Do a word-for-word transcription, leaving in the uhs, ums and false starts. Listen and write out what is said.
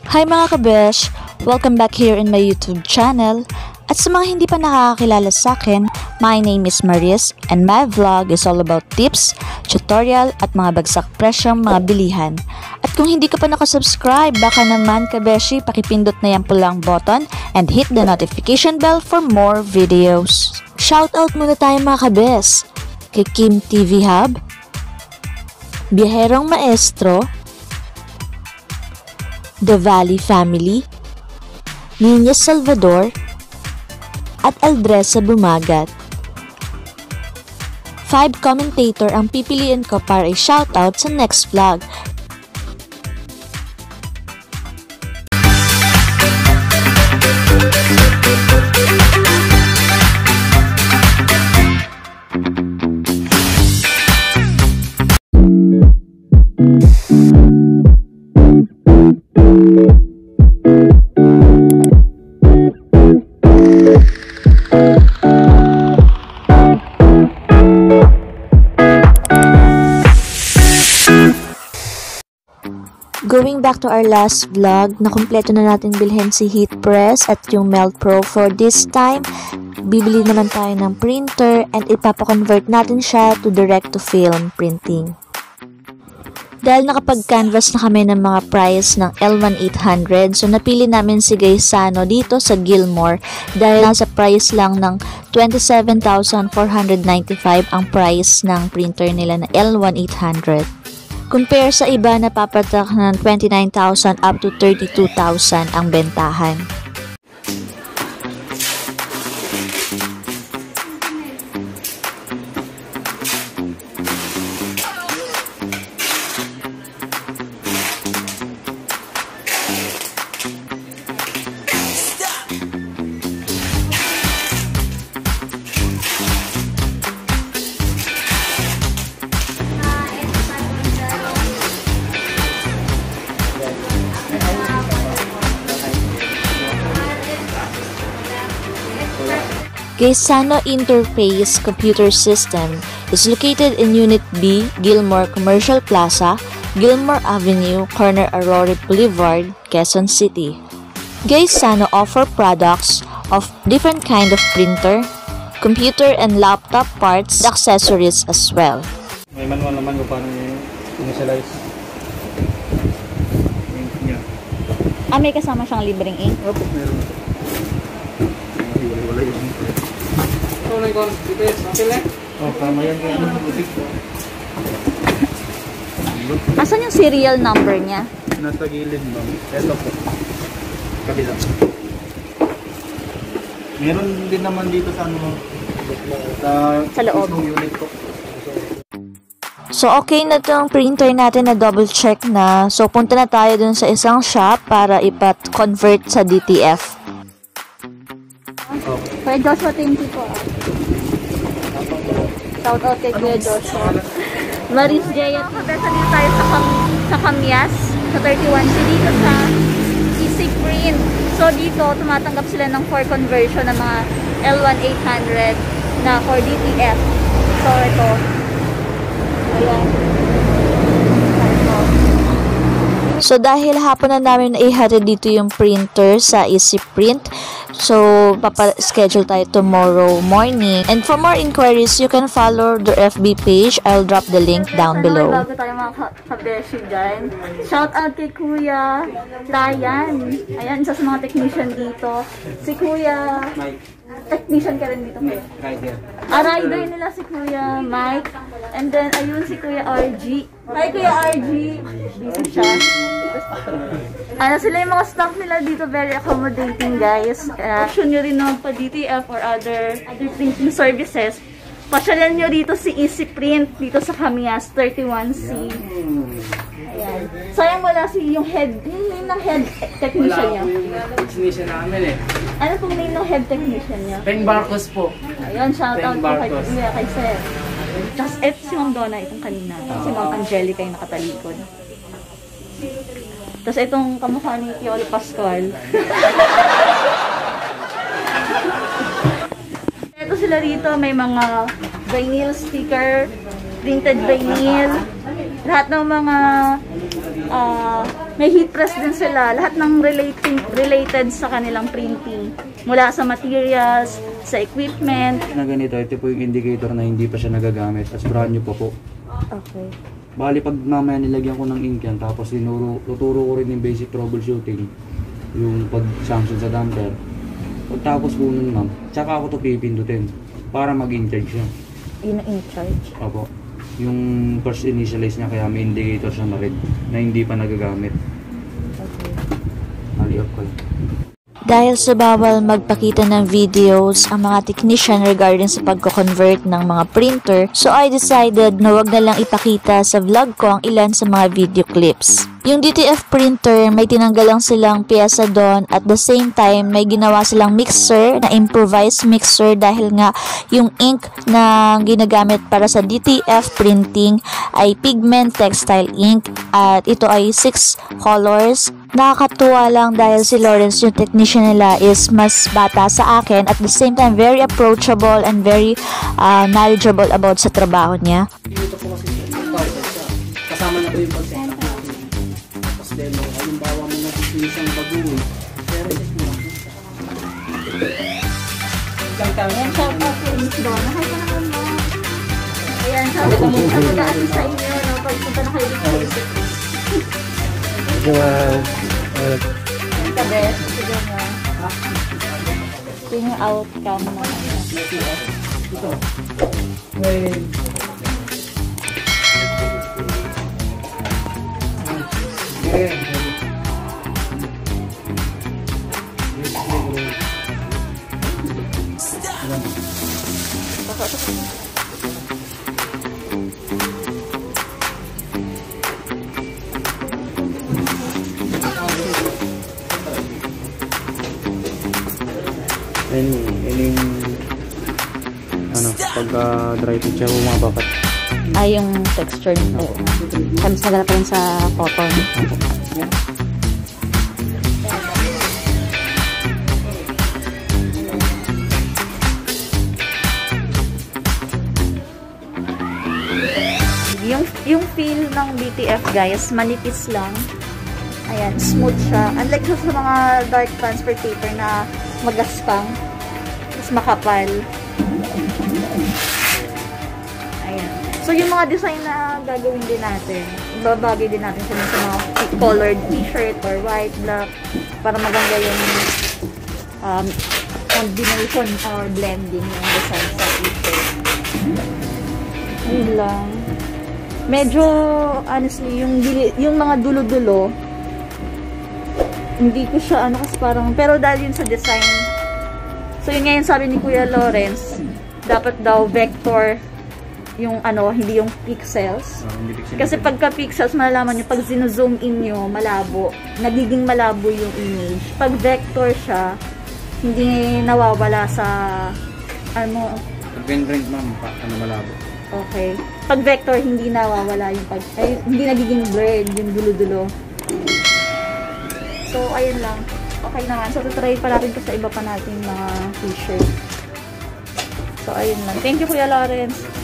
Hi mga kabesh! Welcome back here in my YouTube channel. At sa mga hindi pa nakakakilala sa akin, my name is Maris and my vlog is all about tips, tutorial at mga bagsak presyong mga bilihan. At kung hindi ka pa nakasubscribe, baka naman kabeshi, pakipindot na yung pulang button and hit the notification bell for more videos. Shoutout muna tayo mga kabes kay Kim T V Hub, Biyaherong Maestro, The Valley Family, Niña Salvador, at Aldresa Bumagat. Five commentator ang pipiliin ko para i-shoutout sa next vlog. Going back to our last vlog, na kumpleto na natin bilhin si Heat Press at yung Melt Pro. For this time, bibili naman tayo ng printer and ipapakonvert natin siya to direct-to-film printing. Dahil nakapag-canvas na kami ng mga price ng L one eight hundred, so napili namin si Gaisano dito sa Gilmore dahil nasa price lang ng twenty-seven thousand four hundred ninety-five ang price ng printer nila na L one eight hundred. Compare sa iba na papatak ng twenty-nine thousand up to thirty-two thousand ang bentahan. Gaisano Interface Computer System is located in Unit B, Gilmore Commercial Plaza, Gilmore Avenue, corner Aurora Boulevard, Quezon City. Gaisano offer products of different kind of printer, computer and laptop parts, and accessories as well. May manual naman kung paano initialize. Ah, may kasama siyang libreng ink? Opo, meron. Wala yun. So, nag-on, dito yun, okay lang? Oh, tama yan. Asan yung serial number niya? Nasa gilid, ma'am. Ito po. Kabila. Meron din naman dito sa ano, sa, sa loob. Unit po. So, okay na itong printer natin na double check na. So, punta na tayo dun sa isang shop para ipat-convert sa D T F. Kuya Joshua, thank you po. Shout out kay Kuya Joshua. Maris J. At kabesa dito tayo sa, Cam sa Camias, sa thirty-one C dito sa Easy Print. So, dito, tumatanggap sila ng for conversion ng mga L one eight hundred na for D T F. So, ito. Ayan. So, dahil hapon na namin naihatid dito yung printer sa Easy Print, so papa-schedule tayo tomorrow morning. And for more inquiries, you can follow their F B page. I'll drop the link down below. Bago tayo mga kabeshi dyan. Shout out kay Kuya Ryan. Ayan, isa sa mga technician dito. Si Kuya... Technician ka rin dito, Kuya. Rider. Ah, rider nila si Kuya Mike. And then, ayun si Kuya R G. Hi, Kuya R G. Dito siya. Ano sila yung mga staff nila dito, very accommodating guys. Uh, Option nyo rin naman pa D T F or other, other printing services. Pasyalan nyo dito si Easy Print dito sa Camias, thirty-one C. Ayan. Sayang wala si yung head, yung name ng head technician niya. Wala po yung technician namin eh. Ano pong name ng head technician niya? Peng Barcos po. Ayun, shout out Peng po kay, Barcos. kay Sir. Tapos eto si Ma'am Donna itong kanina. Si Ma'am Angelica yung nakatalikod. Tapos itong kamukha ni Piolo Pascual. Ito sila rito, may mga vinyl sticker, printed vinyl, lahat ng mga uh, may heat press din sila. Lahat ng relating, related sa kanilang printing. Mula sa materials, sa equipment. Na ganito, ito po yung indicator na hindi pa siya nagagamit. As brand new pa po. Okay. Bali, pag mamaya nilagyan ko ng ink yan, tapos tinuro, tuturo ko rin yung basic troubleshooting, yung pag-sanction sa damper. Pagtapos po nun, ma'am, tsaka ako to pipindutin para mag-in-charge siya. Yun ang in-charge. Opo. Yung first initialize niya, kaya may indicator siya na red na hindi pa nagagamit. Okay. Ali-off ko lang. Dahil sa bawal magpakita ng videos ang mga technician regarding sa pagko-convert ng mga printer, so I decided na wag na lang ipakita sa vlog ko ang ilan sa mga video clips. Yung D T F printer, may tinanggal lang silang piyesa doon, at the same time may ginawa silang mixer na improvised mixer dahil nga yung ink na ginagamit para sa D T F printing ay pigment textile ink at ito ay six colors. Nakakatuwa lang dahil si Lawrence, yung technician nila, is mas bata sa akin, at the same time very approachable and very uh, knowledgeable about sa trabaho niya. Dito po kasi siya. Kasama na po yung pag-set up natin. Tapos demo, halimbawa mo nag-finish ang baguhin. Pero is mo lang po siya. Isang tao. Ayan, shout out kay Miss Donna. Hi ka naman mo. Ayan, shout out mo sa sa inyo. No? Pagpunta na kayo dito. Ang kabes. Sige mo. Ito yung outcome ng D T F. Ito. Well, okay. Ayun, yun yung ano, pagka-dry fit siya, bumabakat. Ay, yung texture nito. Mas maganda pa rin sa cotton. Yung, yung feel ng D T F, guys, manipis lang. Ayan, smooth siya. Unlike sa mga dark transfer paper na magaspang, mas makapal. Ayan. So, yung mga design na gagawin din natin, babagay din natin sa mga colored t-shirt or white, black, para maganda yung um, combination or blending ng design sa t-shirt. Yun lang. Medyo, honestly, yung, yung mga dulo-dulo, hindi ko siya, ano, kasi parang, pero dahil yun sa design, so yun ngayon sabi ni Kuya Lawrence, dapat daw vector yung ano, hindi yung pixels. Uh, hindi pixel Kasi pagka pixels, malalaman nyo, pag zino-zoom in nyo, malabo, nagiging malabo yung image. Pag vector siya, hindi nawawala sa, ano, pag pen-print, ma'am, pa, ano malabo. okay. Pag vector, hindi nawawala yung pag, ay, hindi nagiging blurred yung dulo-dulo. So, ayun lang. Okay naman. So, tutry pa natin ito sa iba pa nating mga t-shirt. So, ayun lang. Thank you, Kuya Lawrence.